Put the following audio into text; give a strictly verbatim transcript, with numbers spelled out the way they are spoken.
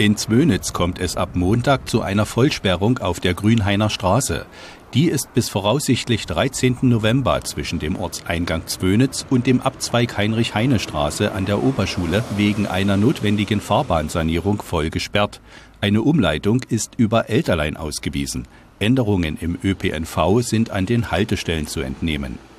In Zwönitz kommt es ab Montag zu einer Vollsperrung auf der Grünhainer Straße. Die ist bis voraussichtlich dreizehnten November zwischen dem Ortseingang Zwönitz und dem Abzweig Heinrich-Heine-Straße an der Oberschule wegen einer notwendigen Fahrbahnsanierung voll gesperrt. Eine Umleitung ist über Elterlein ausgewiesen. Änderungen im Ö P N V sind an den Haltestellen zu entnehmen.